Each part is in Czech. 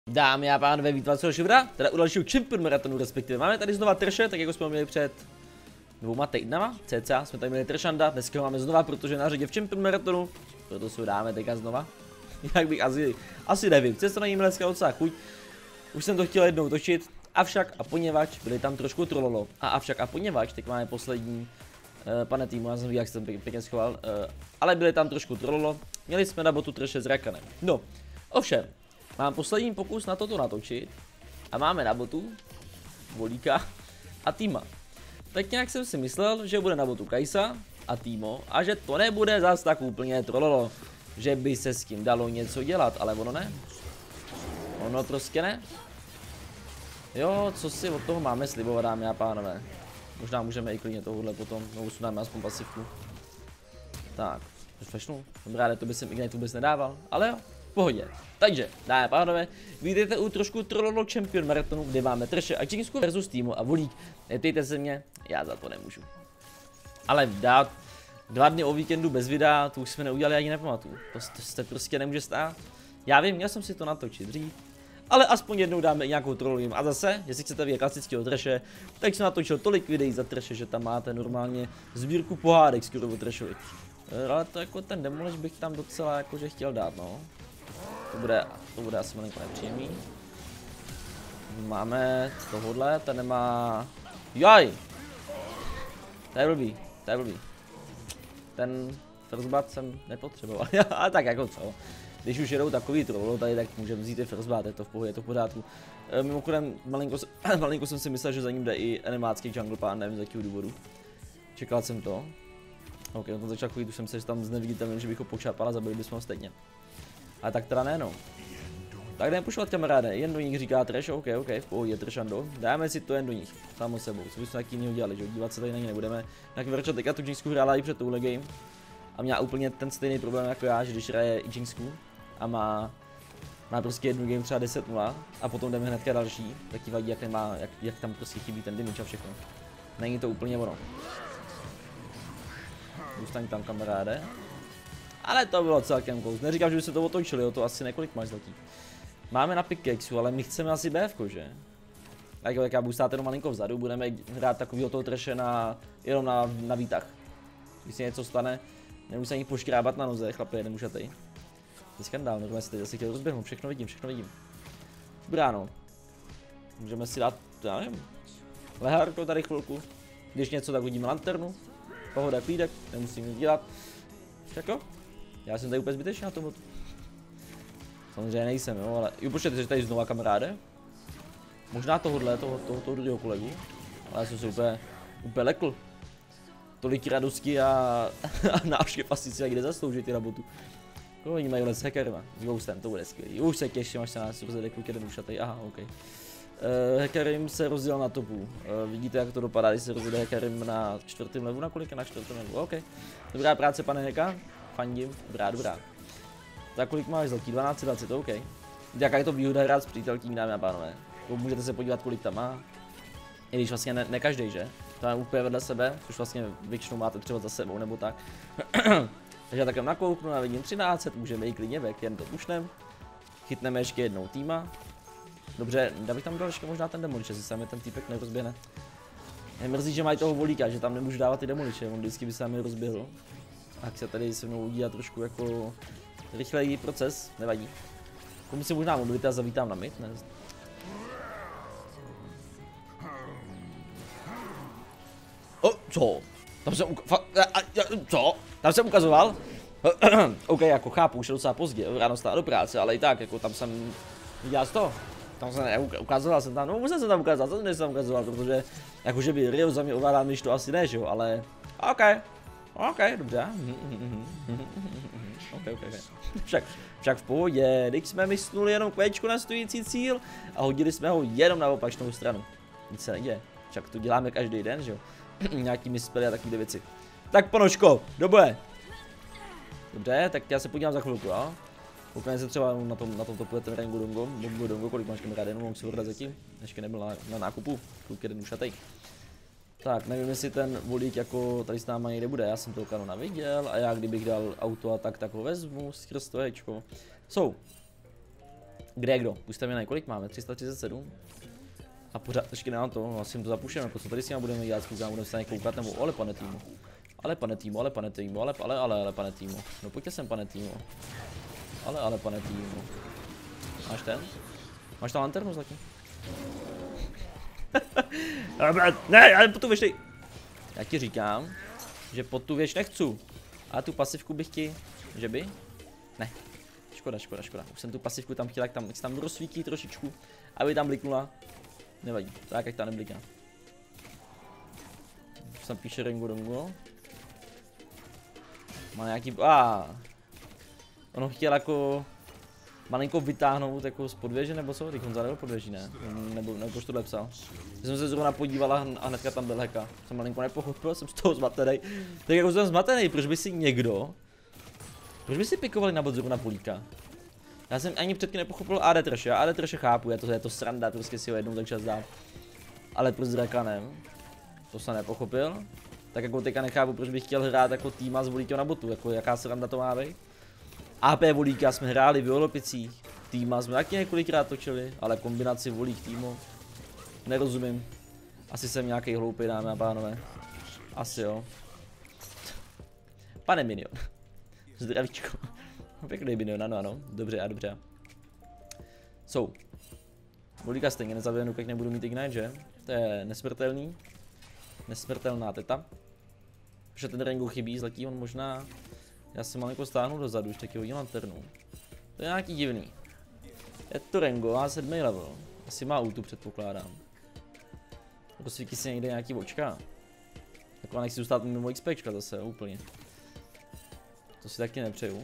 Dámy a pánové, vítám vás Šivra, teda u dalšího Champion Maratonu respektive. Máme tady znova Thrashe, tak jako jsme měli před 2 týdnama, cca jsme tady měli Trashanda, dneska ho máme znova, protože na řadě v Champion Maratonu, proto si ho dáme teďka znova. Jak bych asi nevím, chce se na ní dneska docela chuť. Už jsem to chtěl jednou točit, avšak a poněvadž byli tam trošku trololo. Avšak a poněvadž, teď máme poslední, pane týmu, já jsem ví, jak jsem pěkně schoval, ale byli tam trošku trololo, měli jsme na botu Thrashe s Rakanem. No, ovšem. Mám poslední pokus na toto natočit a máme na botu Volíka a Týma. Tak nějak jsem si myslel, že bude na botu Kajsa a Týmo a že to nebude zas tak úplně trololo, že by se s tím dalo něco dělat, ale ono ne. Ono prostě ne. Jo, co si od toho máme slibovat, dámy a pánové. Možná můžeme i klidně tohohle potom, no usunáme aspoň pasivku. Tak, refreshnu. Dobrá, ale to by jsem Ignite vůbec nedával, ale jo. V pohodě. Takže, dámy a pánové, vítejte u trošku trololo Champion Maratonu, kde máme Thrashe a Jingsku versus Týmu a Volík. Neptejte se mě, já za to nemůžu. Ale dát 2 dny o víkendu bez videa, to už jsme neudělali, ani nepamatuju. To se prostě nemůže stát. Já vím, měl jsem si to natočit dřív, ale aspoň jednou dáme nějakou trololím. A zase, jestli chcete vidět klasického Thrashe, tak jsem natočil tolik videí za Thrashe, že tam máte normálně sbírku pohádek skoro o Thrashovi. Ale to jako ten demolish bych tam docela jakože chtěl dát, no. To bude asi malinko nepříjemný. Máme tohodle, ten nemá... Jaj! To je blbý. Ten first blood jsem nepotřeboval, ale tak jako co. Když už jedou takový troll tady, tak můžeme vzít i first blood, je to v pohodě, je to v pořádku. Mimochodem, malinko jsem si myslel, že za ním jde i animácký jungle pán, nevím z jakého důvodu. Čekal jsem to. Ok, na tom začátku už jsem se, že tam zneviditelný, že bych ho počápal a zabili bychom ho stejně. Ale tak teda ne, no. Tak jdeme pušovat, kamaráde, jen do nich říká Thrash, ok, v pohodě, Trashando. Dáme si to jen do nich, samo sebou, co bychom taky jiného dělali, že dívat se tady na ně nebudeme. Tak Verča teďka tu Jingsku hrála i před touhle game. A měla úplně ten stejný problém jako já, že když hraje Jingsku a má prostě jednu game třeba 10-0 a potom jdeme hnedka další, tak ti vadí, jak tam prostě chybí ten damage a všechno. Není to úplně ono. Zůstaň tam, kamaráde. Ale to bylo celkem close. Neříkám, že by se to otočili, o to asi několik máš zlatý. Máme na pickaxeu, ale my chceme asi BFko, že? Tak jo, jak já budu stát jenom malinko vzadu, budeme hrát takovýho toho Thrashe jenom na výtah. Když se něco stane, nemůžu se ani poškrábat na noze, chlapi, jeden ušatej. To je skandál, můžeme si teď zase chtěl rozběhnout, všechno vidím. Dobrá, no. Můžeme si dát, já nevím, lehárko tady chvilku. Když něco, tak hodíme lanternu. Pohoda, klídek, nemusím nic dělat. Tak jo. Já jsem tady úplně zbytečný na tomhle. Samozřejmě nejsem, jo, ale jo, počkejte, že tady znova, kamaráde. Možná toho druhého kolegu. Ale já jsem se úplně lekl. Tolik radosti a návštěv asi si kde zasloužit ty robotu. Oni mají s hackerima, s Ghostem, to bude skvělý. Už se těším, až se nás rozjede kluk jeden ušatej, aha, ok. Hackerim se rozdělil na topu. Vidíte, jak to dopadá, když se rozjede Hackerim na 4. levu, na kolik je na 4. levu, ok. Dobrá práce, pane Heka, fandím, dobrá. Tak kolik máš zlatí? 12-20, ok. Jaká je to výhoda hrát s přítelkyní, dámy a pánové. Můžete se podívat, kolik tam má. I když vlastně ne každý, že? To máme úplně vedle sebe, což vlastně většinou máte třeba za sebou nebo tak. Takže já takhle nakouknu a vidím 13, můžeme jít klidně vek, jen to pušnem. Chytneme ještě jednou týma. Dobře, já bych tam dal ještě možná ten demolič, jestli se mi ten týpek nerozběhne. Mě mrzí, že mají toho Volíka, že tam nemůžu dávat ty demoliče, on vždycky by se mi rozběhl. Tak se tady se mnou udělat trošku jako rychlejší proces, nevadí. Komu si možná modlit a zavítám na mid, ne? Co? Tam jsem ukazoval? OK, jako chápu, už je docela pozdě, ráno stát do práce, ale i tak, jako tam jsem viděl to. Tam jsem ukazoval jsem tam, no musel jsem tam ukázat, co jsem tam ukazoval, protože jakože by Rio za mě ovládal, když to asi ne, že jo, ale OK, dobře. OK. Však v pohodě, když jsme mysnuli jenom kvéčku na stojící cíl a hodili jsme ho jenom na opačnou stranu. Nic se neděje, však to děláme každý den, že jo. Nějaký mispely a takové věci. Tak ponožko, do boje. Dobře, tak já se podívám za chvilku, jo. Koukneme se třeba na tomto půjde ten Rango Dongo, kolik máš kamarád, jenom mohl si vrdat zatím, ještě nebyl na nákupu, kluk jeden ušatej. Tak, nevím, jestli ten Volík jako tady s náma někde bude, já jsem toho kanona viděl a já kdybych dal auto a tak ho vezmu skrz to hečko. Kde je kdo? Puste mě na kolik máme? 337? A pořád ještě nemám to, asi jim to zapušeme, jako co tady s nimi budeme dělat, budeme se na ně koukat, nebo ale pane týmu. Ale pane týmu, ale pane týmu, ale pane týmu. No pojďte sem pane týmu. Ale pane týmu. Máš ten? Máš tam lanternu taky? Ne, ale po tu věž dej. Já ti říkám, že po tu věž nechci. A tu pasivku bych ti, že by? Ne. Škoda. Už jsem tu pasivku tam chtěl, jak tam rozsvítí trošičku, aby tam bliknula. Nevadí, tak jak ta nebliká. Už tam píše Rengo. Má nějaký, ono chtěl jako malinko vytáhnout jako z podvěže nebo co? Teď on zadal podvěží, ne? Nebo už tohle psal. Já jsem se zrovna podívala a hnedka tam byl heka. Jsem malinko nepochopil, jsem z toho zmatenej. Tak jako jsem zmatenej, proč by si pikovali na bot zrovna Políka? Já jsem ani předtím nepochopil AD Trash, já AD Trash chápu, je to sranda, prostě si ho jednou tak čas dát. Ale proč s Drakanem? To jsem nepochopil. Tak jako teďka nechápu, proč bych chtěl hrát jako týma s Volíkem na botu, jako jaká sranda to má být. AP Volíka jsme hráli v Jolopicích, týma jsme taky několikrát točili, ale kombinaci Volík týmu nerozumím. Asi jsem nějaký hloupý, dámy a pánové. Asi jo. Pane Minion. Zdravíčko. Pěkný Minion, ano, dobře. Volíka stejně nezabijenu, jak nebudu mít Ignite, že? To je nesmrtelný. Nesmrtelná teta. Protože ten Rengo chybí, zletí on možná. Já se malinko stáhnu dozadu, už taky hodím lanternu. To je nějaký divný. Je to Rengo, má 7. level. Asi má ultu, předpokládám. Rozsvítí si někde nějaký očka. Jako nechci zůstat mimo XPčka zase, úplně. To si taky nepřeju.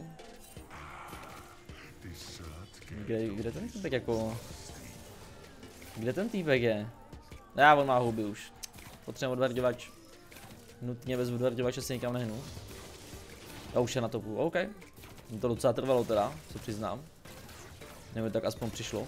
Kde ten týpek jako... Kde ten týpek je? Já, on má houby už. Potřebujeme odvarďovač. Nutně bez odvarďovače se nikam nehnu. A už je na topu, OK. Mě to docela trvalo teda, co přiznám. Nevím, tak aspoň přišlo.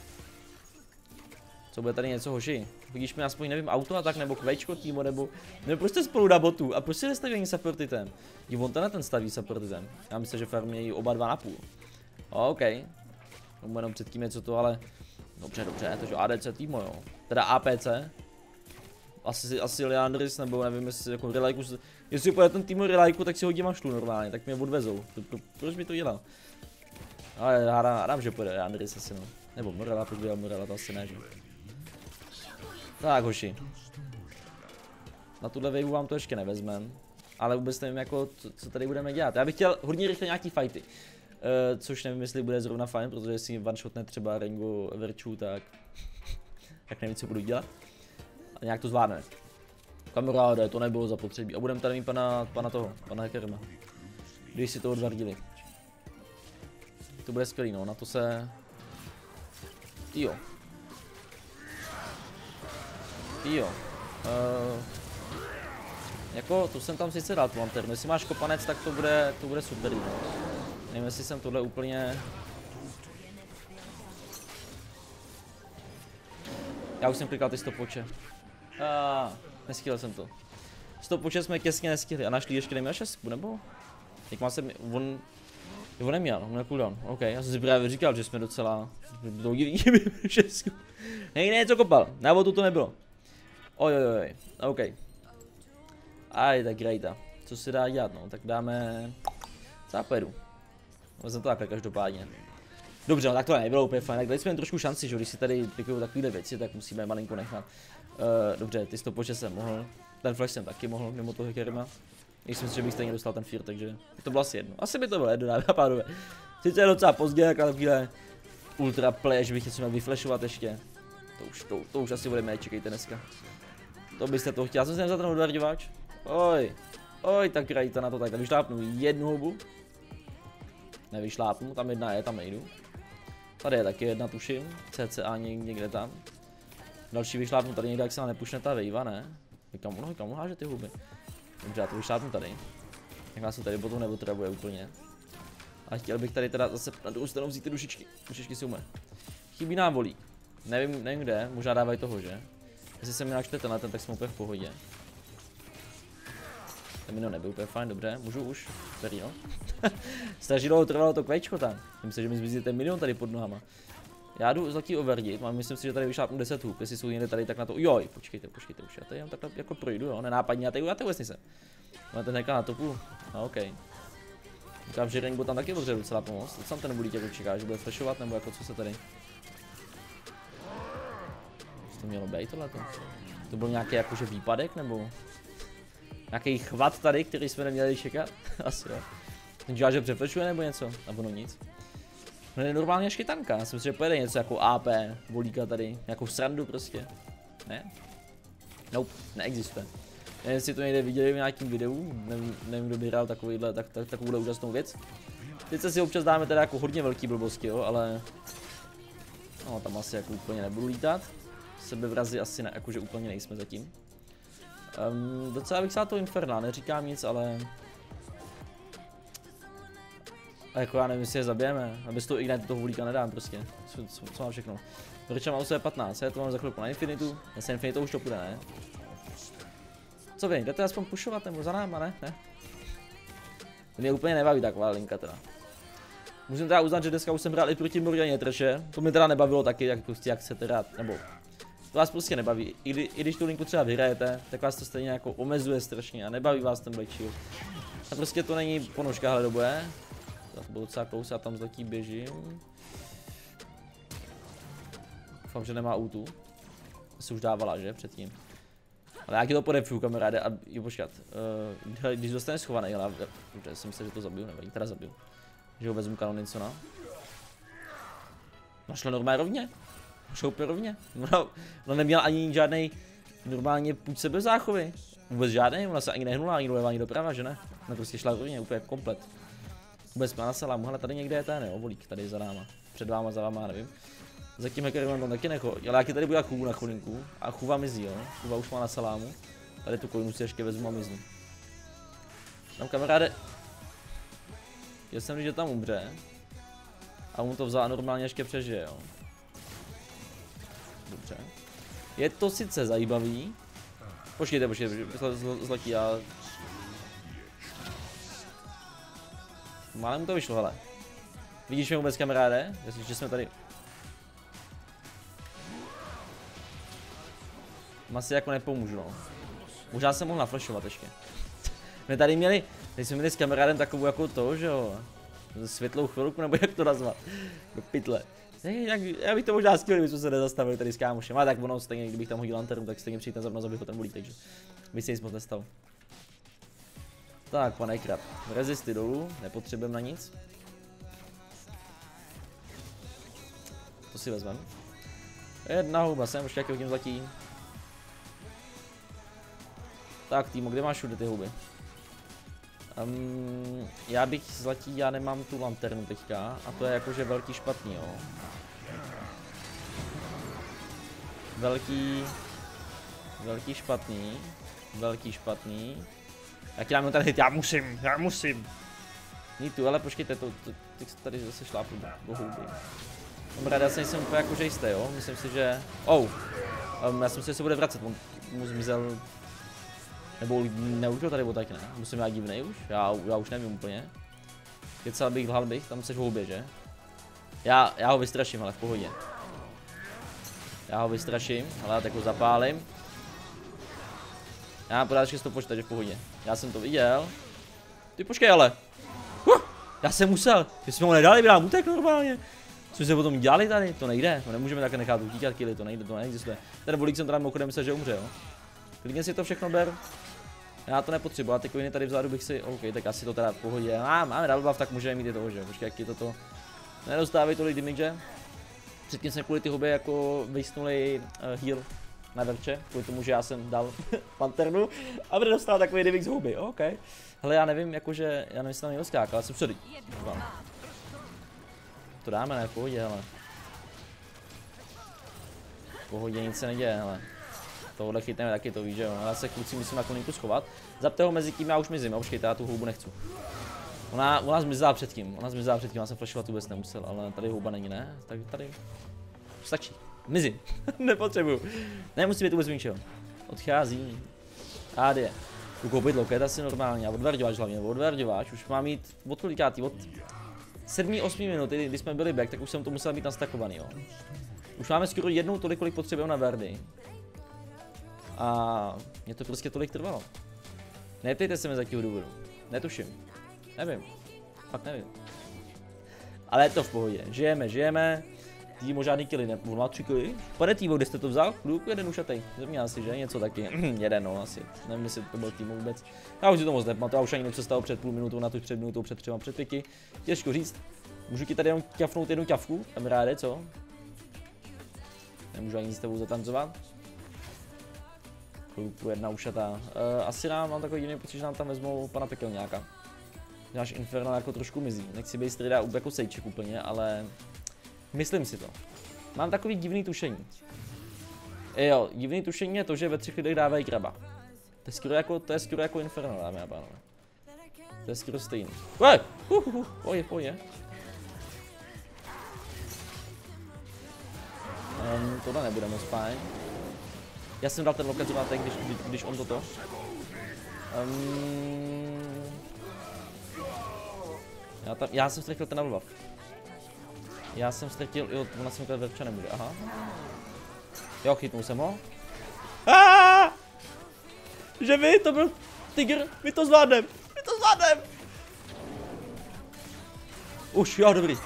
Co bude tady něco hoši? Vidíš mi aspoň, nevím, auto a tak, nebo kvečko týmu, nebo prostě spolu na botu. A proč si nestaví ani support item? On ten staví support item. Já myslím, že farmějí oba 2,5. OK. Tomu jenom předtím něco to, ale... Dobře, takže ADC týmo, jo. Teda APC. Asi Leandris, nebo nevím, jestli jako Relajku, jestli pojede ten tým Relajku, tak si hodím mašlu normálně, tak mě odvezou. Proč by to dělal? Ale já dám, že pojede Leandris asi no. Nebo Morela, proč by dělal Morela, to asi ne, že? Tak hoši. Na tuhle waveu vám to ještě nevezmem. Ale vůbec nevím jako, co tady budeme dělat. Já bych chtěl hodně rychle nějaký fighty. Což nevím, jestli bude zrovna fajn, protože jestli one-shotne třeba Rengo Verčů, tak nevím, co budu dělat. A nějak to zvládne. Kamaráde, to nebylo zapotřebí. A budeme tady mít pana Hackerma. Když si to odvardili. To bude skvělý, no, na to se... Jo. Jako, to jsem tam sice dal tu lanternu. Jestli máš kopanec, tak to bude super, no. Nevím, jestli jsem tohle úplně... Já už jsem klikal ty stopoče. Neskýlel jsem to. Stopoče jsme těsně neskýli a našli ještě neměl 6, nebo? Jak má se on neměl, on měl cooldown. OK, já jsem si právě říkal, že jsme docela dlouhý v 6. Hej, něco kopal, na vodu to nebylo. Oj, OK. Aj, tak rejta. Co se dá dělat, no, tak dáme zápedu. Vezme to takhle každopádně. Dobře, no tak to nebylo úplně fajn, tak dali jsme jen trošku šanci, že když si tady pikují takovéhle věci, tak musíme malinko nechat. Dobře, ty stopoče jsem mohl, ten flash jsem taky mohl mimo toho Hackerma. Myslím si, že bych stejně dostal ten fear, takže to bylo asi jedno. Asi by to bylo jedno, dámy a pánové. Sice je docela pozdě, jak takovýhle ultra play, že bych něco měl vyflashovat ještě. To už asi budeme, čekejte dneska. To byste to chtěl, já jsem si nevzal ten odvarďovač. Oj, tak rajta na to tak, vyšlápnu jednu houbu. Nevyšlápnu, tam jedna je, tam nejdu. Tady je taky jedna, tuším, cca někde tam. Další vyšlápnu tady někde, jak se nám nepušne ta vejva, ne? Kam háže ty huby? Dobře, já to vyšlápnu tady. Jak nás to tady potom neotravuje úplně. Ale chtěl bych tady teda zase na druhou stranu vzít ty dušičky. Dušičky si umé. Chybí nám Volík. Nevím kde, možná dávají toho, že? Jestli se mi načte tenhle, tak jsme úplně v pohodě. Ten minion nebyl úplně fajn, dobře, můžu už, který no. Strašně dlouho trvalo to kvečko tam. Myslím, že mi zmizí ten minion tady pod nohama. Já jdu zlatý overdit, mám, myslím si, že tady vyšlápnu 10 hub, jestli jsou někde tady, tak na to, joj, počkejte už, já tady jenom takhle jako projdu, jo, nenápadně, já tady vůbec nejsem. Ale ten heka na topu, no ok. Říkám, že Rainbow tam taky potřebuje docela pomoct, co tam ten bulík jako čeká, že bude flashovat, nebo jako co se tady? Co to mělo být tohleto? To byl nějaký jakože výpadek, nebo? Nějaký chvat tady, který jsme neměli čekat? Asi jo. Ten dělá, že přeflashuje nebo něco? Nebo no nic. No je normálně až chytanka, já si myslím, že pojede něco jako AP, volíka tady, nějakou srandu prostě. Ne? Nope, neexistuje. Nevím, jestli to někde viděli v nějakým videu, nevím kdo by hrál takovouhle úžasnou věc. Teď se si občas dáme teda jako hodně velký blbosti, jo, ale... No tam asi jako úplně nebudu lítat. Sebevrazy asi ne, jakože úplně nejsme zatím. Docela bych se na to Inferna, neříkám nic, ale... A jako já nevím, jestli je zabijeme, aby to Ignite toho volíka nedám prostě. Co mám všechno? Doryča mám u sebe 15, já to mám za chvilku na Infinitu, jestli Infinitu už to půjde, ne? Co vy, jdete aspoň pushovat nebo za náma, ne? Ne? To mě úplně nebaví taková linka teda. Musím teda uznat, že dneska už jsem hrál i proti Morganě Trashe, to mě teda nebavilo taky, jak chcete hrát, nebo... To vás prostě nebaví, i když tu linku třeba vyhrajete, tak vás to stejně jako omezuje strašně a nebaví vás ten Black Shield. A prostě to není ponožka hle do boje. To bylo docela close, já tam zletí běžím. Doufám, že nemá útu. Se už dávala, že, předtím. Ale já ti to podepřu, kamaráde, a jo, počkat. Když dostane schovaný, ale dobře, jsem myslel, že to zabiju, nevadí, teda zabiju. Že ho vezmu Kanoninsona. No šlo normálně rovně. Šlo úplně rovně. No neměla ani žádnej normálně půjď se bez záchovy. Vůbec žádný, ona se ani nehnula, ani doleva, ani doprava, že ne? Ona prostě šla rovně, úplně komplet. Vůbec má na salámu, ale tady někde je ten, jo, volík, tady za náma. Před váma, za váma, nevím. Za tím hackerem tam taky nechodí, ale jak tady bude chůvu na chvilinku a chůva mizí, jo. Chůva už má na salámu. Tady tu coinu si ještě vezmu a miznu. Tam kamaráde. Já jsem, že tam umře. A mu to vzal a normálně ještě přežije, jo. Dobře. Je to sice zajímavý. Počkejte, zlatí, já... Málem mu to vyšlo, hele. Vidíš mě vůbec, kamaráde? Že jsme tady... Asi jako nepomůžu, no. Možná jsem mohl naflashovat ještě. My tady jsme měli s kamarádem takovou jako to, že jo. Světlou chvilku, nebo jak to nazvat. Do pytle. Já bych to možná skvěl, kdybychom se nezastavili tady s kámošem. Ale tak ono stejně, kdybych tam hodil lanternu, tak stejně přijít za mnou, zabych ho ten volík, takže by se nic moc nestal. Tak, pane krab. Rezisty dolů, nepotřebujeme na nic. To si vezmeme. Jedna houba, jsem už jaký hodím zlatí. Tak týmo, kde máš všude ty houby? Já bych zlatí, já nemám tu lanternu teďka a to je jakože velký špatný, jo. Velký špatný. Jak já mám ten hit, já musím. Ní tu, ale počkejte, teď tady zase šlápnu do houby. Kamaráde, já jsem úplně jakože jistý, jo, myslím si, že... já jsem si, že se bude vracet, on mu zmizel... Nebo neužil tady tak ne? Musím já divnej už? Já už nevím úplně. Kecal bych, lhal bych, tam seš v houbě, že? Já ho vystraším, ale v pohodě. Já ho vystraším, ale já tak ho zapálím. Já mám pořád 600 počítače v pohodě. Já jsem to viděl. Ty počkej ale. Já jsem musel. Ty jsme ho nedali, by nám utek normálně. Co jsme potom dělali tady? To nejde. To nemůžeme také nechat utíkat killy, to nejde, to neexistuje. Ten volík jsem teda mimochodem myslel, že umře, jo. Klidně si to všechno ber. Já to nepotřebuji, a ty coiny tady vzadu bych si, OK, tak asi to teda v pohodě. Máme double buff, tak můžeme mít i toho, že? Počkej, jak je to. Nedostávají tolik damage. Předtím jsme kvůli ty hobby jako vysnuli heal na verče, kvůli tomu, že já jsem dal lanternu a bude dostal takový damage z hobby, OK. Hele, já nevím, jakože, já nevím, jestli tam někdo skákal, ale jsem předý. To dáme, ne, v pohodě, hele. V pohodě nic se neděje, hele. Tohle chytneme taky, to víš, že jo. Já se kluci musím na koninku schovat. Zapte ho mezi tím, já už mizím, počkejte, já tu houbu nechci. Ona zmizela předtím, já jsem flashovat vůbec nemusel, ale tady houba není, ne? Tak tady stačí. Mizím, nepotřebuju. Nemusí být vůbec ničeho. Odchází. AD. Tu koupit loket asi normálně, a odverďováč hlavně, odverďováč, už má mít od kolikátý, od 7-8 minuty, kdy jsme byli back, tak už jsem to musel mít nastakovaný, jo. Už máme skoro jednou tolik, kolik potřebujeme na Verdy. A mě to prostě tolik trvalo. Neptejte se mi z jakého důvodu. Netuším. Nevím. Fakt nevím. Ale je to v pohodě. Žijeme. Týmo žádný killy nepůl. Má 3 killy. Pane Týmo, kde jste to vzal? Kluk, jeden ušatej. Země asi, že? Něco taky. Jeden, no asi. Nevím, jestli to byl Týmo vůbec. Já už si to moc nepamatuju. Já už ani nepřestal před půl minutou, na to před minutou, před 3, před 5. Těžko říct. Můžu ti tady jenom ťafnout jednu ťavku? Kamaráde, co? Nemůžu ani s tebou zatancovat. Kluku, jedna ušatá. Asi mám takový jiný pocit, že nám tam vezmou pana pekelňáka. Náš Infernal jako trošku mizí. Nechci být strida jako sejček úplně, ale myslím si to. Mám takový divný tušení. Jo, divný tušení je to, že ve 3 lidech dávají kraba. To je skoro jako Infernal, dámy a pánové. To je skoro stejný. Pojď. Tohle nebude moc fajn. Já jsem dal ten loket zrovna teď, když on toto. Já jsem ztratil ten level. Já jsem ztratil, jo, ona se mi tady verča nebude, aha. Jo, chytnul jsem ho. Že vy, to byl tygr, my to zvládnem. Už, jo, dobrý.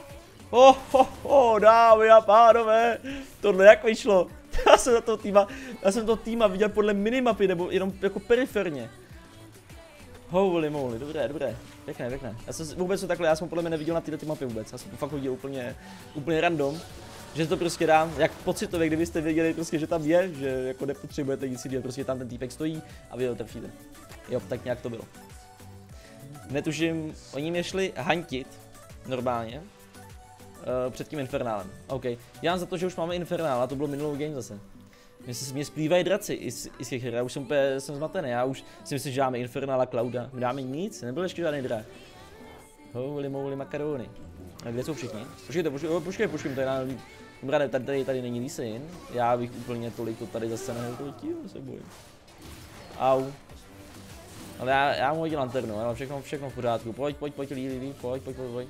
Dámy a pánové, tohle jak vyšlo. Já jsem toho týma viděl podle minimapy, nebo jenom jako periferně. Holy moly, dobré. Pěkné. Já jsem vůbec takhle, já jsem podle mě neviděl na tyhle mapy vůbec. Já jsem to fakt hodil úplně random. Že to prostě dám, jak pocitově, kdybyste věděli prostě, že tam je, že jako nepotřebujete nic jiného, prostě tam ten týpek stojí a vy ho trefíte. Jo, tak nějak to bylo. Netuším, oni mě šli hantit, normálně. Před tím Infernálem. OK. Já mám za to, že už máme Infernál a to bylo minulou game zase. Mě splývají draci i z těch her, já už jsem zmatený, já už si myslím, že dáme Infernála Clouda. My dáme nic, nebyl ještě žádný drak. Holy moly makarony. A kde jsou všichni? Počkej, tady není Lee Sin. Já bych úplně tolik to tady zase nehodil, se bojím. Au. Ale já mu hodil lanternu, ale všechno v pořádku. Pojď, Lee, pojď.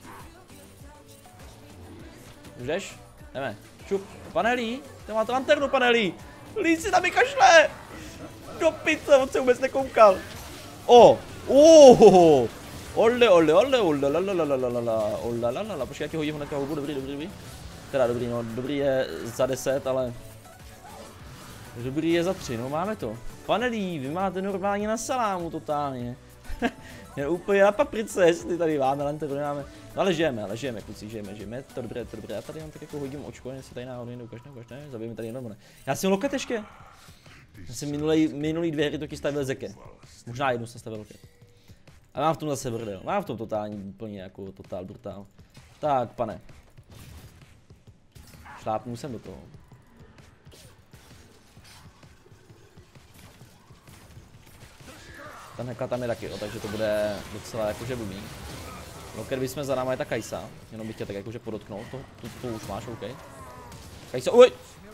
Už jdeš? Jdeme. Šup. Pane Lee, to máte lanternu, pane Lee. Lee si tam kašle. Do pice, on se vůbec nekoukal. Počkej, jak ti hodím hnedka houbu, dobrý. Teda dobrý, no, dobrý je za 10, ale dobrý je za 3, no máme to. Pane Lee, vy máte normálně na salámu totálně. Je úplně na paprice, jestli tady máme lanternu, nemáme. No ale žijeme, kluci, žijeme, to dobré. Já tady mám tak jako hodím očko, jestli tady náhodou někdo ukažne, zabijeme tady jenom ne. Já jsem loket ještě. Já jsem minulý 2 hry toky stavil zeke. Možná jednu jsem stavil loket. A mám v tom zase brdel, mám v tom totální úplně jako totál brutál. Tak, pane. Šlápnu jsem do toho. Ten hekla tam je taky, takže to bude docela jakože blbý. Loket bychom za náma je ta Kajsa, jenom bych tě tak jakože podotknout, to už máš, OK. Kajsa, uj!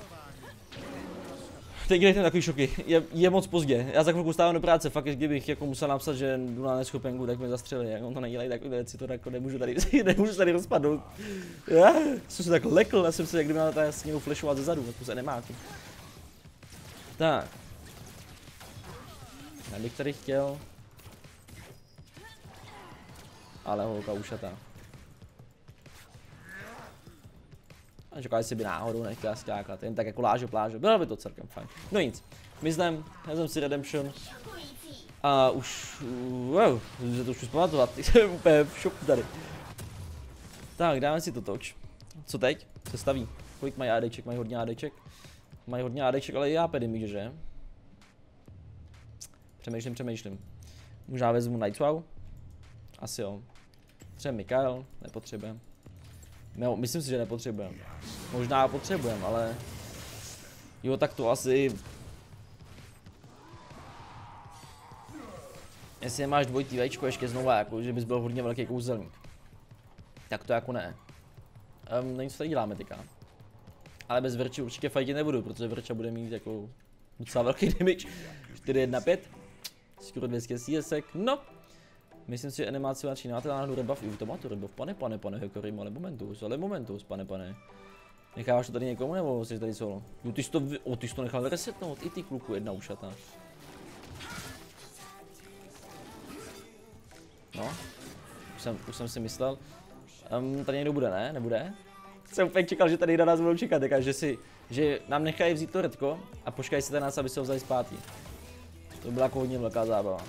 Teď dělejte takový šoky, je moc pozdě, já za chvilku stávám do práce, fakt kdybych jako musel napsat, že jdu na neschopenku, tak mě zastřelí, jak on to nedělají takové věci, to jako nemůžu tady rozpadnout. Já jsem se tak lekl, já jsem se jak kdyby na tady sněhu flashovat ze zadu, tak to se nemá. Tak. Já bych tady chtěl. Ale holka ušatá. A čekal, jestli by náhodou nechtěla skákat, jen tak jako pláže, bylo by to celkem fajn. No nic, my jsem si Redemption. A už, můžu to už vzpamatovat, jsem úplně v šoku tady. Tak, dáme si to toč. Co teď? Se staví. Kolik mají ADček? Mají hodně ADček? Mají hodně ADček, ale i já pedím, že? Přemýšlím. Možná vezmu Nightwow? Asi jo. Třeba Mikael? Nepotřebujeme. No, myslím si, že nepotřebujeme. Možná potřebujeme, ale... Jo, tak to asi... Jestli nemáš dvojitý vejčko ještě znova, jako, že bys byl hodně velký kouzelník. Tak to jako ne. Nevím, co tady děláme teďka. Ale bez Verči určitě fajtit nebudu, protože Verča bude mít jako... docela velký damage. 4-1-5. Skoro 200 CSek, no. Myslím si, že animaci máte náhodou rebuff, to má to rebuff, pane, Hekorimo, ale momentus, pane. Necháváš to tady někomu, nebo jsi tady solo? Jo, ty jsi to nechal resetnout, i ty kluku, jedna ušata. No, už jsem si myslel. Tady někdo bude, ne? Nebude? Jsem úplně čekal, že tady na nás budou čekat, že nám nechají vzít to redko a počkají si nás, aby se ho vzali zpátky. To byla jako hodně velká zábava.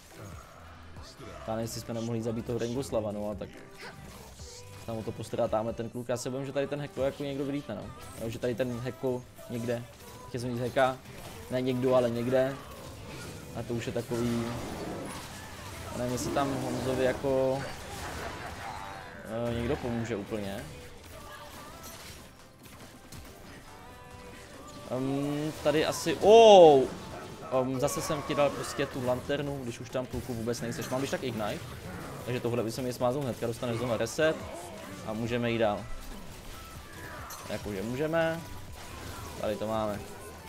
Páne, jestli jsme nemohli zabít toho Rengoslava, no a tak tam o to postará tamhle ten kluk. Já se bojím, že tady ten hekko jako někdo vylítne, no. Jo, že tady ten hekko někde, chtěl jsem říct heka, ne někdo, ale někde. A to už je takový, a nevím, jestli tam Honzovi jako někdo pomůže úplně. Tady asi, zase jsem ti dal prostě tu lanternu, když už tam kluku vůbec nejseš. Mám když tak ignite, takže tohle by se mi smáznul hnedka, dostaneš znovu reset a můžeme jít dál. Jakože můžeme, tady to máme.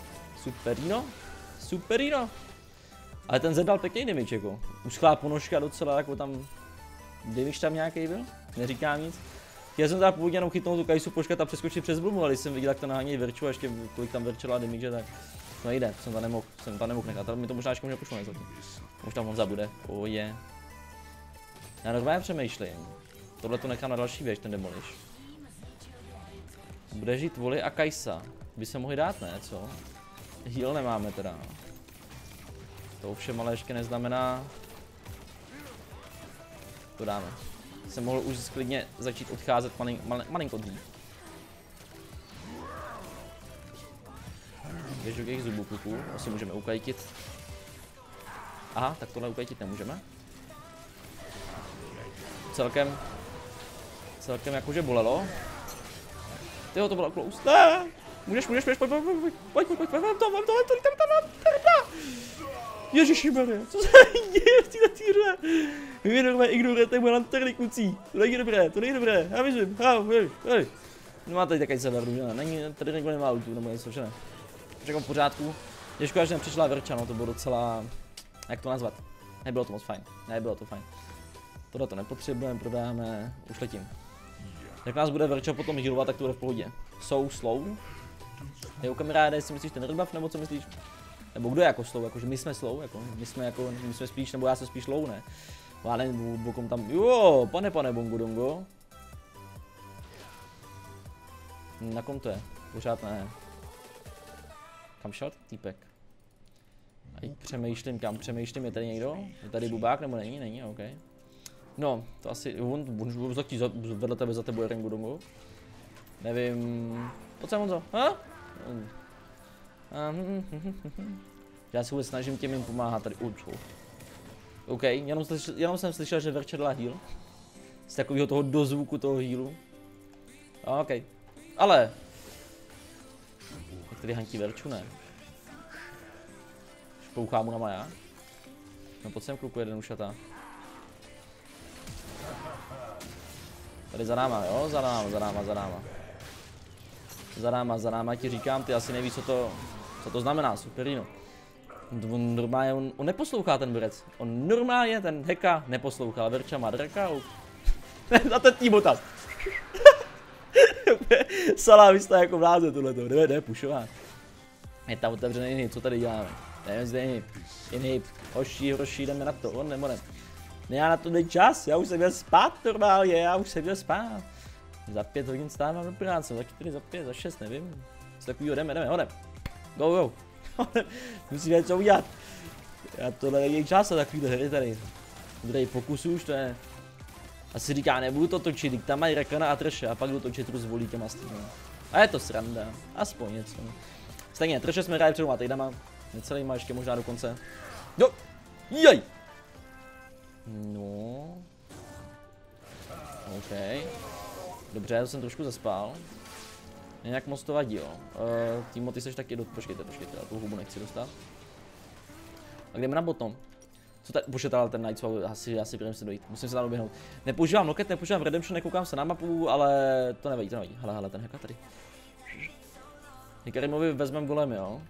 Superino. Ale ten Z dal pěkný damage jako, uschlá ponožka docela, jako tam, damage tam nějaký byl, neříkám nic. Já jsem teda původně jenom chytnout tu Kai'Su počkat a přeskočit přes Blumu, ale když jsem viděl, jak to nahánějí Verču a ještě kolik tam Verčela damage, tak no jde, jsem tam nemohl nechat, ale mi to možná ještě může pošlo zatím. Už tam Honza bude, je. Já normálně přemýšlím, tohle to nechám na další věž, ten Demolish. Bude žít Voli a Kai'Sa, by se mohli dát, ne, co? Heal nemáme teda. To ovšem ale ještě neznamená. To dáme. Jsem mohl už klidně začít odcházet malinko dřív. Běžu k jejich zubů, kluku, asi můžeme ukajtit. Aha, tak tohle ukajtit nemůžeme. Celkem jakože bolelo. Tyjo, to bylo close. Ne! Můžeš, pojď, mám to, Ježišimarja, co se děje v této týře? Vy mě normálně ignorujete moje lanterny, kucí. To není dobré, já myslím, hej. Nemá tady takový severu, že ne? Tady někdo nemá ultu, nebo něco, že ne? Řekl v pořádku. Je škoda, že nepřišla Verča, no to bylo docela, jak to nazvat? Nebylo to moc fajn, Tohle to nepotřebujeme, prodáme, už letím. Jak nás bude Verča potom healovat, tak to bude v pohodě. So slow. Jo, kamaráde, jestli myslíš ten redbuff, nebo co myslíš? Nebo kdo je jako slow, jakože my jsme slow, jako my jsme spíš, nebo já jsem spíš slow, ne? Já nevím, bokom tam, jo, pane bongo dongo. Na kom to je? Pořád ne. Kam šel týpek? A přemýšlím, je tady někdo? Je tady bubák, nebo není, ok. No, to asi, on vedle tebe za tebou je Rengu dongo. Nevím, pojď sem Honzo, ha? Já se vůbec snažím těm jim pomáhat tady, OK, jenom jsem slyšel, že Verča dala heal. Z takového toho dozvuku toho healu. OK, ale jak tady hantí Verču, ne? Špouchá mu na Maja. No pojď sem kluku, jeden ušata. Tady za náma, jo? Za náma ti říkám, ty asi nevíš, co to znamená, Superino. On normálně, on neposlouchá ten borec. On normálně ten heka neposlouchá, ale Verča má draka. Za ten týmotaz. Salávista jako vláze tohleto, jde pušovat. Je tam otevřený hip, co tady děláme? Nevím, zde je hip. Hoši, jdeme na to, on nebo ne. Já na to není čas, já už jsem měl spát normálně, Za 5 hodin stávám do práce, za 4, za 5, za 6, nevím. Co takovýho jdeme. Go. Musíme něco udělat. Já tohle není čas a takovýhle hry tady. Druhý pokus už to je. Asi říká, nebudu to točit, když tam mají Rakana a Thrashe a pak budu točit s volíkem a stejně. A je to sranda, aspoň něco. Stejně, Thrashe jsme hráli před 2 týdnama. Necelý má ještě možná dokonce. Jo, jej! No. OK. Dobře, já jsem trošku zaspal. Nějak moc to vadí, jo. Týmo, ty seš taky počkejte, já tu hubu nechci dostat. A jdeme na bottom. Co tady, pošetal ten Night Swallow, asi budeme se dojít, musím se tam doběhnout. Nepoužívám loket, nepoužívám Redemption, nekoukám se na mapu, ale to nevadí. Hele, ten heka tady. Hekarimovi vezmeme golem, jo.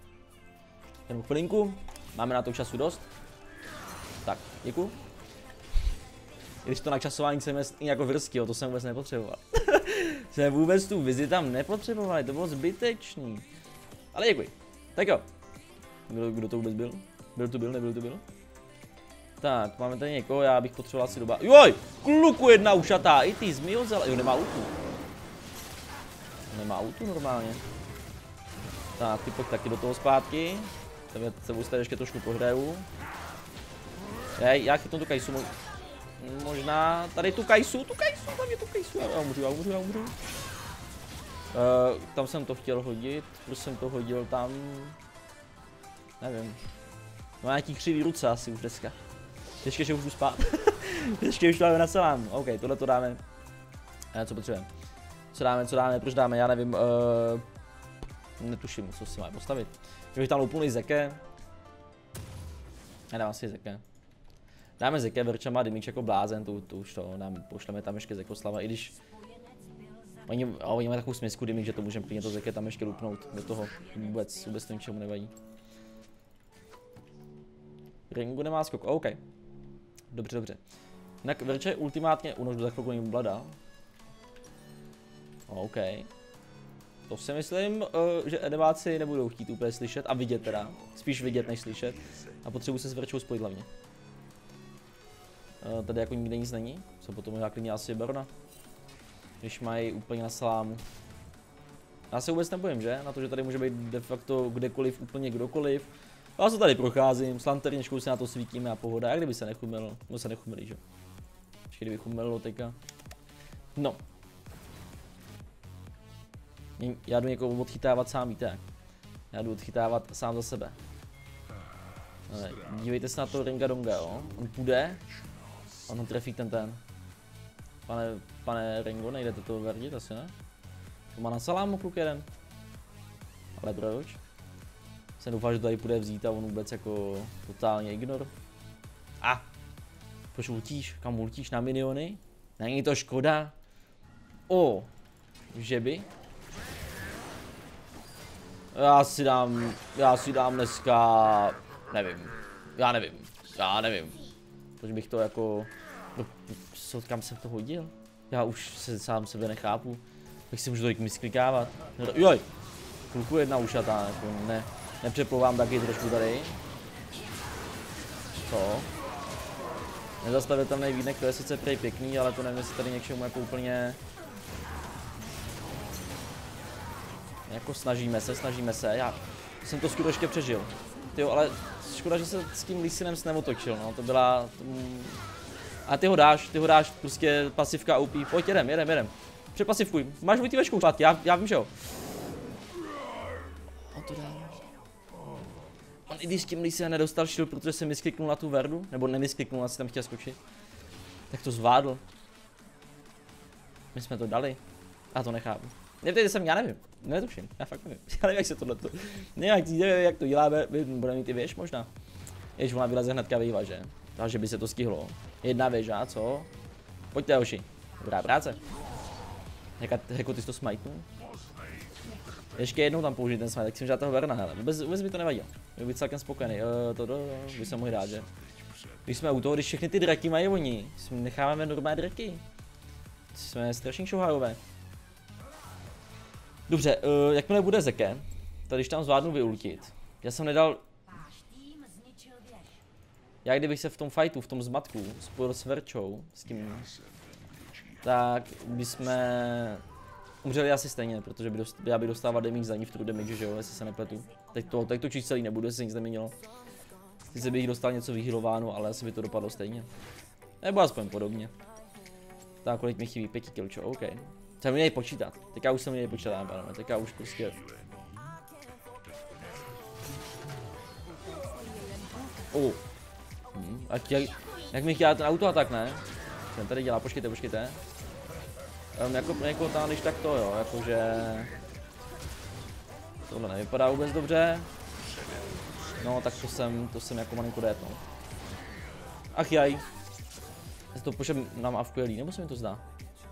Jenom chvilinku, máme na to času dost. Tak, děkuju. Když to načasování chceme jako vrsky, to jsem vůbec nepotřeboval. Jsem vůbec tu vizi tam nepotřebovali, to bylo zbytečný. Ale děkuji. Tak jo. Kdo to vůbec byl? Byl tu byl, nebyl tu byl? Tak, máme tady někoho, já bych potřeboval asi doba. Joj! Kluku jedna ušatá, i ty zmiozel. Jo, nemá útu. Nemá útu normálně. Tak, ty pojď taky do toho zpátky. Se vůbec ještě trošku pohraju. Já chytnu tu kajsu. Možná tady tu kajsu, tam je tu kajsu. Já umřu. Tam jsem to chtěl hodit, proč jsem to hodil tam. Nevím. Má nějaký křivý ruce asi už dneska. Těžké, že už jdu spát. Těžké, už dáme na salám. OK, tohle to dáme. Co potřebujeme? Co dáme, proč dáme, já nevím. Netuším, co si máme postavit. Kdybych tam loupnul zeke. Nedám si zeke. Dáme zeke, Verča má dymíč jako blázen, tu už to pošleme tam ještě Zekoslava, i když oni mají takovou směsku dymík, že to můžeme klidně to zeke tam ještě lupnout do toho, vůbec to ničemu nevadí. Ringu nemá skok, OK. Dobře. Jinak Verča je ultimátně unož za chvilku jim blada. OK. To si myslím, že edeváci nebudou chtít úplně slyšet a vidět teda. Spíš vidět než slyšet. A potřebuji se s Verčou spojit hlavně. Tady jako nikde nic není. Co potom možná klidně asi Barona. Když mají úplně na salámu. Já se vůbec nebojím, že? Na to, že tady může být de facto kdekoliv, úplně kdokoliv. Já se tady procházím, s lanterničkou se na to svítíme a pohoda. Jak kdyby se nechumil, no se nechumili, že? Ještě kdyby chumilo teďka. No. Já jdu někoho odchytávat sám, víte jak? Já jdu odchytávat sám za sebe. Ale dívejte se na to Ringa Donga, jo? On půjde, on ho trefí ten. Pane Ringo, nejdete to verdit, asi ne? To má na salámu kluk jeden. Ale proč? Jsem doufal, že to tady půjde vzít a on vůbec jako totálně ignor. Proč ultíš? Kam ultíš? Na miniony? Není to škoda? Že by? Já si dám dneska, já nevím, proč bych to jako, kam jsem to hodil, já už se sám sebe nechápu, jak si můžu tolik misklikávat, joj, kluku jedna ušatá, jako nepřeplouvám taky trošku tady, co, nezastavitelný výdnek, to je sice prej pěkný, ale to nevím, jestli tady něčemu jako úplně. Jako snažíme se, já jsem to skoro ještě přežil. Tyjo, ale škoda, že se s tím Lisinem neotočil, no, to byla. A ty ho dáš, prostě pasivka OP, pojď jedem. Přepasivkuj, máš vojtivečku špatky, já vím, že jo. On to dá. On i když s tím Lisinem nedostal shield, protože jsem miskliknul na tu verdu, nebo nemiskliknul, asi tam chtěl skočit. Tak to zvládl. My jsme to dali. Já to nechápu. Neptejte se mě, já nevím, netuším, já fakt nevím, já nevím, jak se tohleto, nevím, jak to děláme, budeme mít i věž možná. Jež ona vyleze hnedka výva, že? Takže by se to stihlo. Jedna věž, a co? Pojďte, hoši, dobrá práce. Jako ty jsi to smajtnul? Ještě jednou tam použít ten smajt, tak si můžu dát toho Verna, hele, vůbec by to nevadilo. Byl bych celkem spokojený, by se mohli dát, že? Když jsme u toho, když všechny ty draky mají oni, necháváme normální draky. Jsme strašně šouhajové. Dobře, jakmile bude zeke, tak když tam zvládnu vyultit, já jsem nedal. Já kdybych se v tom fightu, v tom zmatku spojil s Verčou, s tím, tak bychom umřeli asi stejně, protože já bych dostával damage za ní v true damage, že jo, jestli se nepletu. Teď to číst celý nebudu, jestli se nic neměnilo. Sice bych dostal něco vyhealováno, ale asi by to dopadlo stejně. Nebo aspoň podobně. Tak kolik mi chybí, 5 kilčo, OK. Jsem měl počítat, teďka už jsem měl počítat, pánové, teďka už prostě. Jak mi chtěla ten autoatak, ne? Ten tady dělá, počkejte. Jako tam, když tak to jo, jakože. Tohle nevypadá vůbec dobře. No, tak to jsem jako malinko détnou. Ach jaj. Já to pošlem na mávku jelí, nebo se mi to zdá?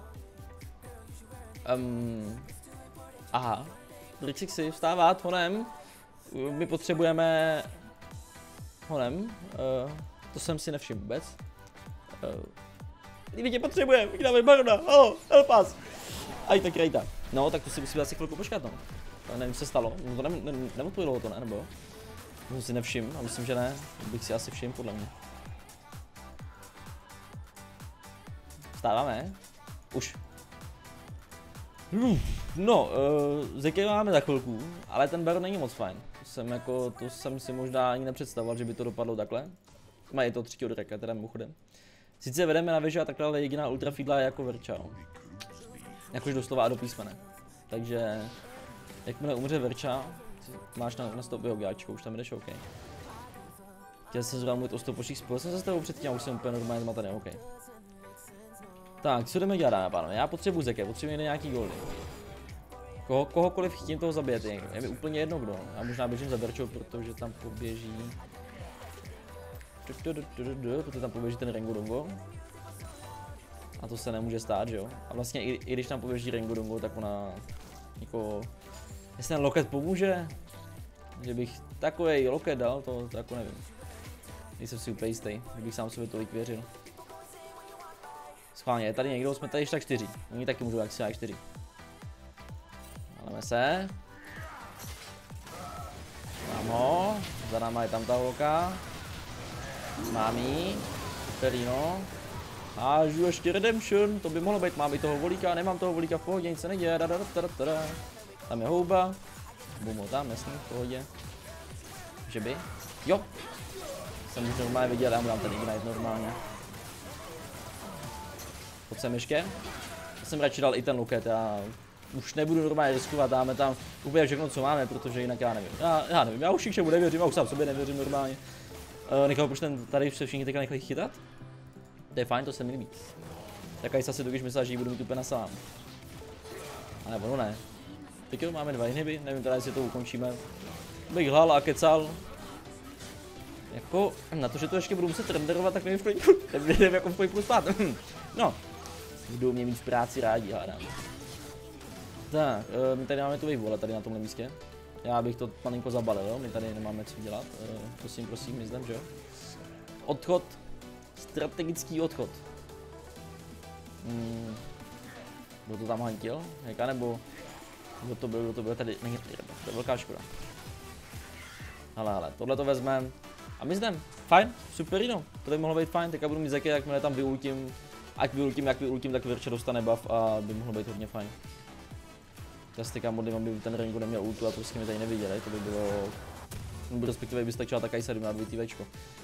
Aha. Drixixi, vstávat, honem. My potřebujeme. Honem. To jsem si nevšiml vůbec. Lidi tě potřebuje, vydáme barona, halo, help us. Aj tak rejta. No, tak to si musíme asi chvilku počkat, no. Nevím, co se stalo, no to neodpojilo to, ne, nebo? Můžu si nevšim, a myslím, že ne, bych si asi všim, podle mě. Vstáváme? Už. No, Zeky máme za chvilku, ale ten baron není moc fajn. To jsem si možná ani nepředstavoval, že by to dopadlo takhle. Mají to 3. draka, teda mimochodem. Sice vedeme na věži a takhle, ale jediná ultrafídla je jako Verča. Jakož doslova a do písmene. Takže, jakmile umře Verča, máš na stop gáčko, už tam jdeš, OK. Chtěl jsem zrovna mluvit o stopočích, spojil jsem se s tebou předtím a už jsem úplně normálně zmatený, OK. Tak, co jdeme dělat, dámy a pánové? Já potřebuji Zeky, potřebuji nějaký goldy. Kohokoliv chtím toho zabít, je mi úplně jedno kdo. Já možná běžím za Verčou, protože tam poběží... Protože tam poběží ten Rengodongo. A to se nemůže stát, že jo? A vlastně i když tam poběží Rengodongo, tak ona... Jako... Jestli ten loket pomůže? Že bych takovej loket dal, to jako nevím. Nejsem si úplně jistý, kdybych sám sobě tolik věřil. Schválně, je tady někdo, jsme tady ještě tak 4. Oni taky můžou jak si 4. Máme se. Mám ho. Za náma je tam ta holka. Mám jí. Perino. Hážu ještě Redemption, to by mohlo být, mám i toho volíka, nemám toho volíka v pohodě, nic se neděje. Tam je houba. Bumo tam, jasný, v pohodě. Že by? Jo. Jsem už normálně viděl, já mu dám ten Ignite normálně. Pojď sem ještě. Já jsem radši dal i ten loket, já už nebudu normálně riskovat, dáme tam úplně všechno, co máme, protože jinak já nevím. Já nevím, já už ničemu nevěřím, já už sám sobě nevěřím normálně. Nechal, proč ten tady se všichni teďka nechali chytat? To je fajn, to se mi líbí. Tak aj si totiž myslel, že ji budu mít úplně sám. A nebo no ne. Tak jo, máme 2 inhiby, nevím teda, jestli to ukončíme. Bych hlal a kecal. Jako, na to, že to ještě budu muset renderovat, tak nevím v kliku. Nevím jako v kliku spát. No. Budou mě mít v práci rádi, hádám. Tak, my tady máme tu wave tady na tomhle místě. Já bych to malinko zabalil, jo? My tady nemáme co dělat. Prosím, myslím, že jo. Odchod. Strategický odchod. Kdo to tam hantil? Jaká nebo... Kdo to byl tady? Není to je velká škoda. Ale, tohle to vezmeme. A my jdem. Fajn, super jino. To by mohlo být fajn, teďka budu mít Zeky, jakmile tam vyultím. Jak vyultím, tak Verča dostane buff a by mohlo být hodně fajn. Já si teďka modlím, aby ten Rengo neměl ultu a prostě mi tady neviděli, to by bylo... Respektive by stačila taká 7 na 2 TVčko.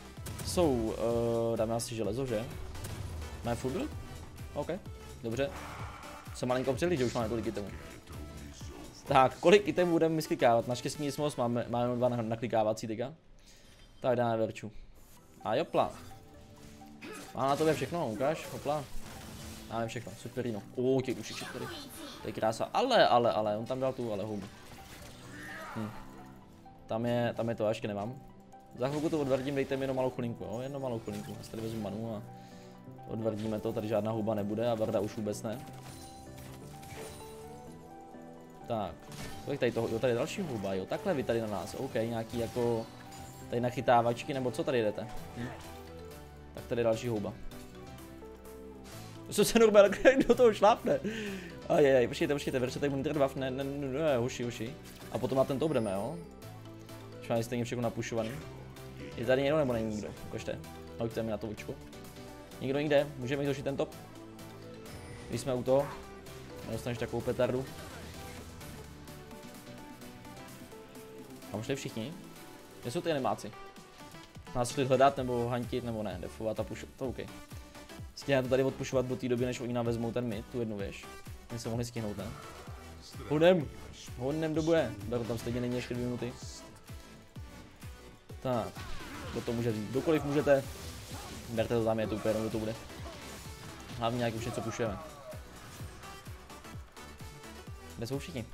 Dáme asi železo, že? Máme full build? OK, dobře. Jsem malinko přehlíd, že už máme tolik itemů. Tak, kolik itemů budeme sklikávat? Naštěstí nic moc, máme jenom 2 naklikávací teďka. Tak dáme Verču. A jopla. Má na tobě všechno, ukáž, hopla. Máme všechno, superino. Těch dušiček tady. To je krása, ale, on tam dal tu ale houbu. Tam je to, ještě nemám. Za chvilku to odvrdím, dejte mi jenom malou chvilinku, jo, jedno malou chvilinku. Já si tady vezmu manu a odvrdíme to, tady žádná houba nebude a Varda už vůbec ne. Tak, kolik tady toho, jo, tady je další houba, jo, takhle vy tady na nás, OK, nějaký jako, tady nachytávačky, nebo co tady jdete? Tak tady je další houba. To se normálně do toho šlápne. Ajajaj, počkejte, Verča tady bude buff, ne, hoši. A potom na ten top jdeme, jo? Už máme stejně všechno napušovaný. Je tady někdo nebo není nikdo? Ukažte. Hoďte mi na to očko. Nikdo nikde, můžeme jít došit ten top? Když jsme u toho, nedostaneš takovou petardu. A už všichni? Kde jsou ty animáci? Nás šli hledat nebo hantit nebo ne, defovat a pušovat, to OK. Stihne to tady odpušovat do té doby, než oni nám vezmou ten mid, tu jednu věž. My se mohli stihnout, ne? Hodnem do boje, Baron tam stejně není ještě 2 minuty. Tak, kdo to může vzít, kdokoliv můžete. Berte to tam, je to úplně, kdo to bude. Hlavně jak už něco pušujeme. Kde jsou všichni?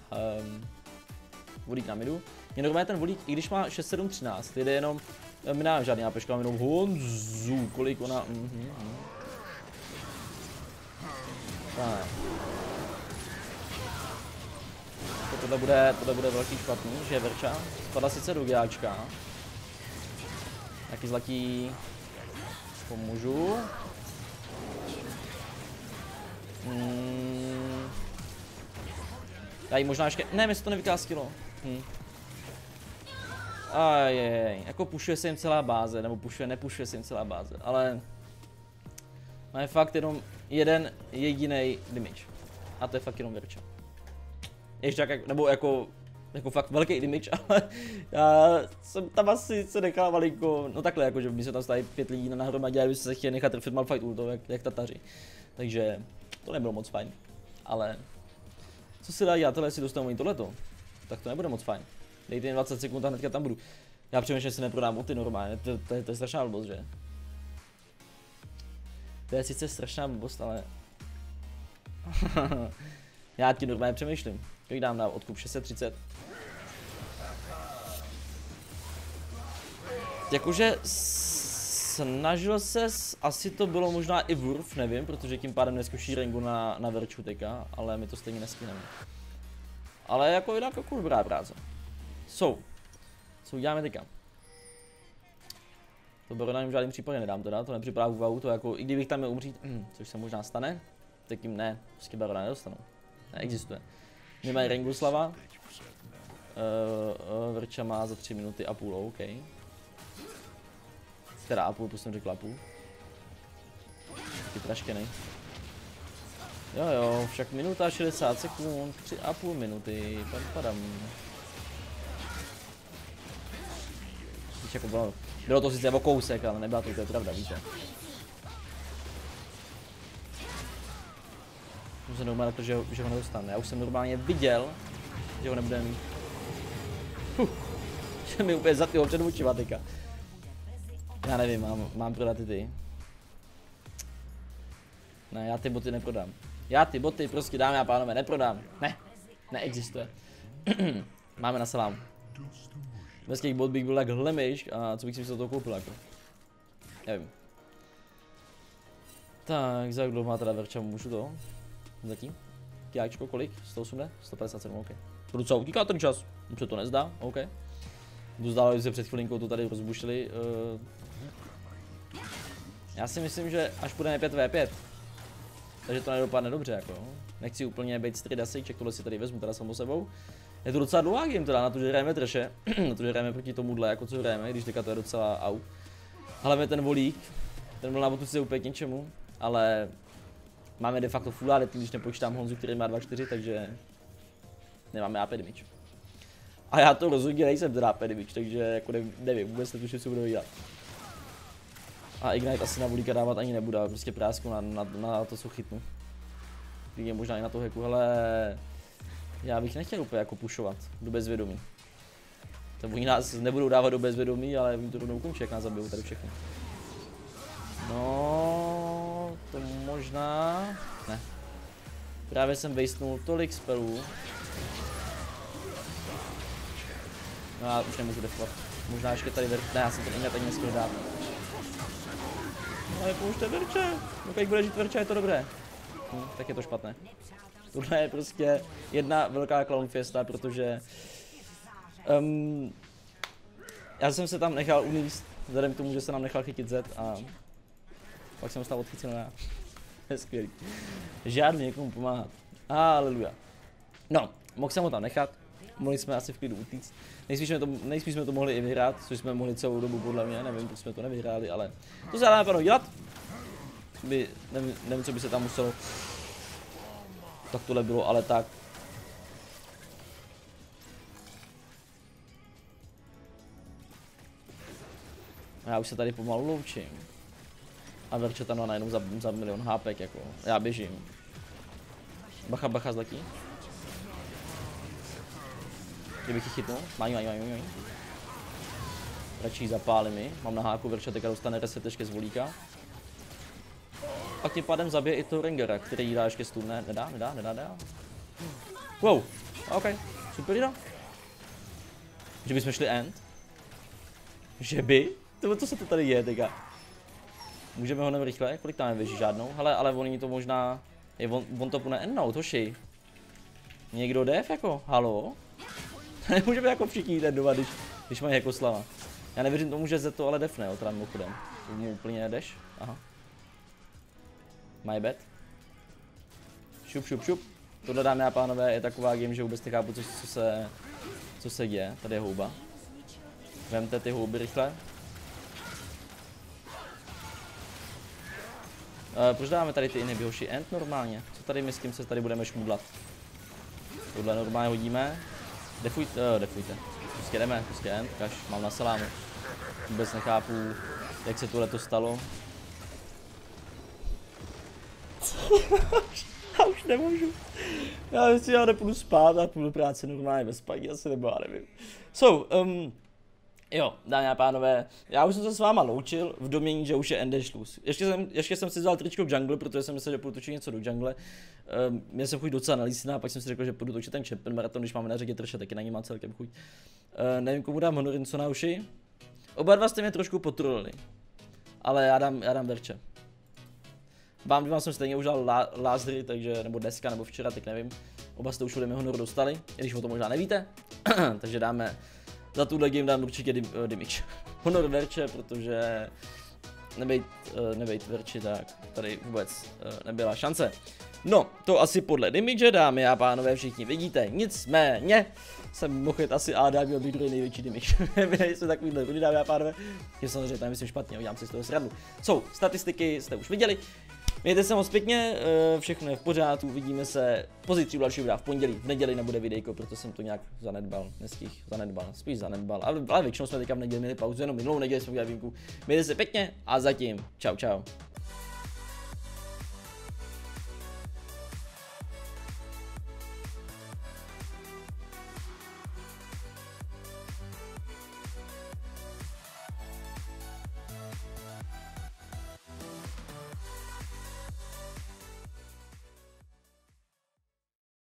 Volík na midu. Mě normálně ten volík, i když má 6-7-13, jde jenom, my nemáme žádný APčka, máme jenom Honzu, kolik ona, Tak. Tohle bude velký špatný, že Verča spadla sice do Giáčka. Taky zlatý pomůžu. Já jí možná ještě, ne, mi se to nevyká skillo. Ajej, jako pušuje se jim celá báze, nebo nepušuje se jim celá báze, ale má fakt jenom jeden jediný damage. A to je fakt jenom Verča. Ještě tak, nebo jako fakt velký damage, ale já jsem tam asi se nechal malinko, no takhle, jakože my jsme tam stáli 5 lidí na hromadě a kdyby se chtěli nechat trefit Malphite ultou, jak Tataři. Takže to nebylo moc fajn, ale co se dá dělat, tohle si dostanu i tohleto, tak to nebude moc fajn. Dejte jen 20 sekund a hnedka tam budu. Já přemýšlím, že si neprodám ulty normálně, to je strašná blbost, že? To je sice strašná blbost, ale já ti normálně přemýšlím. Kolik dám na odkup? 630. Jakože snažil ses, asi to bylo možná i Wurf, nevím, protože tím pádem neskuší Rengu na Verču teka, ale my to stejně nestihneme. Ale jako jinak jako dobrá práce. Co uděláme teďka? To Barona jim v žádném případě nedám teda, to nepřipadá v úvahu, to jako, i kdybych tam měl umřít, což se možná stane, tak jim ne, prostě Barona nedostanu. Neexistuje. My mají Renguslava, Verča má za 3 minuty a půl, OK. Teda a půl, to jsem řekl a půl. Ty praškenej. Jo, však minuta 60 sekund, 3,5 minuty, padam. Jako bylo to sice o kousek, ale nebyla to pravda, víte. Jsem se normálně to, že ho nedostane. Já už jsem normálně viděl, že ho nebudeme mít. Že mi úplně zatyho před očima teďka. Já nevím, mám prodat ty. Ne, já ty boty neprodám. Já ty boty prostě, dámy a pánové, neprodám. Ne, neexistuje. Máme na salámu. Bez těch bot bych byl tak hlemejš a co bych si z toho koupil jako. Nevím. Tak, za jak dlouho má teda Verča, můžu to? Zatím? Jáčko kolik? 180? 157, OK. Budu co, utíká ten čas? Už se to nezdá, OK. Zdálo, že se před chvilinkou to tady rozbušili. Já si myslím, že až půjdeme 5v5, takže to nedopadne dobře jako. Nechci úplně být stridasejček, tohle si tady vezmu teda samo sebou. Je to docela dlouhá game teda, na to, že hrajeme treše, na to, že hrajeme proti tomuhle, jako co hrajeme, když teďka to je docela au. Hlavně ten volík, ten byl na botu úplně k něčemu, ale máme de facto full AD, když nepočítám Honzu, který má 2-4, takže nemáme AP damage. A já to rozhodně nejsem teda AP damage, takže jako nevím, vůbec netuším, co budu dělat. A Ignite asi na volíka dávat ani nebudu, ale prostě prásku na to, co chytnu. Je možná i na to hacku, hele. Já bych nechtěl úplně jako pušovat do bezvědomí. To oni nás nebudou dávat do bezvědomí, ale oni to rovnou ukončí, jak nás zabijou tady všechny. No, to možná... Ne. Právě jsem wastenul tolik spellů. No já už nemůžu defovat. Možná ještě tady ne, já jsem ten Ignite ani nestihl dát. No ale použte Verče. No jak bude žít Verče, je to dobré. Tak je to špatné. Tohle je prostě jedna velká clown fiesta, protože já jsem se tam nechal uníst, vzhledem k tomu, že se nám nechal chytit Z a pak jsem se tam odchytil já. Je skvělý. Žádný někomu pomáhat. Haleluja. No, mohl jsem ho tam nechat, mohli jsme asi v klidu utíct. Nejspíš jsme to mohli i vyhrát, což jsme mohli celou dobu podle mě, nevím, proč jsme to nevyhráli, ale to se dá napadnout dělat. Nevím, co by se tam muselo. Tak tohle bylo, ale tak. Já už se tady pomalu loučím. A Verča tam najednou za milion HPek jako. Já běžím. Bacha zletí. Kdybych ji chytnul. Mají. Radši ji zapálím mi. Mám na háku, Verča teďka dostane reset ještě z volíka. A tím pádem zabije i toho Rengera, který jí dá ještě stůl. Ne, nedá. Wow, OK, super jde. Že bychom šli end? Že by? Co se to tady je, teďka? Můžeme ho jenom rychle? Kolik tam je věží? Žádnou? Hele, ale oni to možná... On to půjde endnout, hoši. Někdo def jako? Halo? Nemůžeme jako všichni jít endovat, když mají jako slava. Já nevěřím tomu, že Z to ale defne, jo, teda mimochodem. To mu úplně jdeš? Aha. My bad. Šup, šup, šup. Tohle, dámy a pánové, je taková game, že vůbec nechápu, co se děje. Tady je houba. Vemte ty houby rychle. Proč dáme tady ty inhibihoši end normálně? Co tady my s tím se tady budeme šmudlat? Tohle normálně hodíme. Defujte. Prostě jdeme, prostě end, kaž, mám na salámu. Vůbec nechápu, jak se tohle to stalo. Já už nemůžu. Já nepůjdu spát a půjdu do práce normálně bez spaní, asi nebo já nevím. Jo, dámy a pánové, já už jsem se s váma loučil v domění, že už je Endeschluss. Ještě jsem si vzal tričko v jungle, protože jsem myslel, že půjdu točit něco do jungle. Měl jsem chuť docela na lístina, a pak jsem si řekl, že půjdu točit ten champion maraton, když máme na řadě trše, taky na něj mám celkem chuť. Nevím, komu dám Honorinco na uši. Oba dva jste mě trošku potrolili. Ale já dám Verče. Vám dvěma jsem stejně užal lázry, takže, nebo dneska, nebo včera, tak nevím. Oba jste už ode mě honor dostali, i když o tom možná nevíte. Takže dáme, za tuhle game dám určitě damage. Honor Verče, protože nebejt Verči, tak tady vůbec nebyla šance. No, to asi podle damage, dámy a pánové, všichni vidíte, nicméně jsem mohl jít asi Ada, měl být druhý největší damage. My nejsme takovýhle rudy, dámy a pánové, že samozřejmě tam myslím špatně, udělám si z toho srandu. Statistiky jste už viděli. Mějte se moc pěkně, všechno je v pořádku, vidíme se pozítří v dalšího videa v pondělí, v neděli nebude videjko, proto jsem to nějak spíš zanedbal, ale většinou jsme teďka v neděli měli pauzu, jenom minulou neděli jsme udělali výjimku. Mějte se pěkně a zatím, čau.